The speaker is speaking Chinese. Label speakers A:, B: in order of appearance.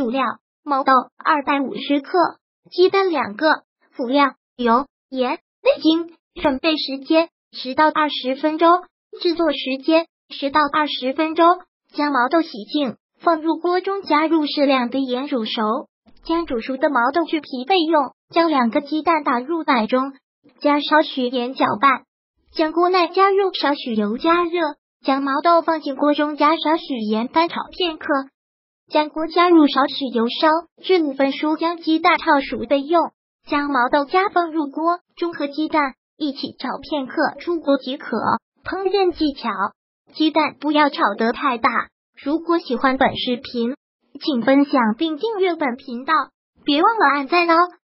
A: 主料：毛豆250克，鸡蛋2个，辅料油、盐、味精。准备时间10到20分钟，制作时间10到20分钟。将毛豆洗净，放入锅中，加入适量的盐煮熟。将煮熟的毛豆去皮备用。将2个鸡蛋打入奶中，加少许盐搅拌。将锅内加入少许油加热，将毛豆放进锅中，加少许盐翻炒片刻。将锅加入少许油烧至5分熟，将鸡蛋炒熟备用。将毛豆加放入锅中和鸡蛋一起炒片刻，出锅即可。烹饪技巧：鸡蛋不要炒得太大。如果喜欢本视频，请分享并订阅本频道，别忘了按赞哦。